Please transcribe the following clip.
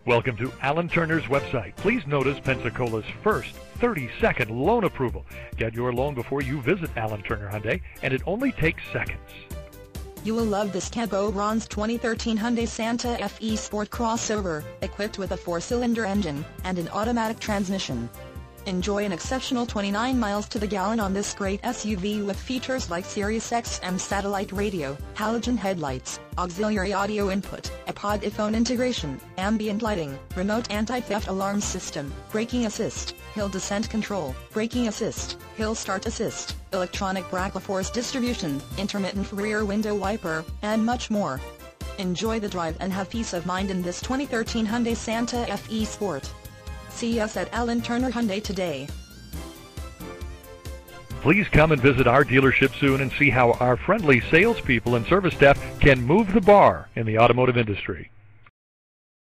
Welcome to Alan Turner's website. Please notice Pensacola's first 30-second loan approval. Get your loan before you visit Alan Turner Hyundai, and it only takes seconds. You will love this Cab Ron's 2013 Hyundai Santa Fe Sport crossover, equipped with a 4-cylinder engine and an automatic transmission. Enjoy an exceptional 29 miles to the gallon on this great SUV with features like Sirius XM satellite radio, halogen headlights, auxiliary audio input, iPod iPhone integration, ambient lighting, remote anti-theft alarm system, braking assist, hill descent control, braking assist, hill start assist, electronic brake force distribution, intermittent rear window wiper, and much more. Enjoy the drive and have peace of mind in this 2013 Hyundai Santa Fe Sport. See us at Alan Turner Hyundai today. Please come and visit our dealership soon and see how our friendly salespeople and service staff can move the bar in the automotive industry.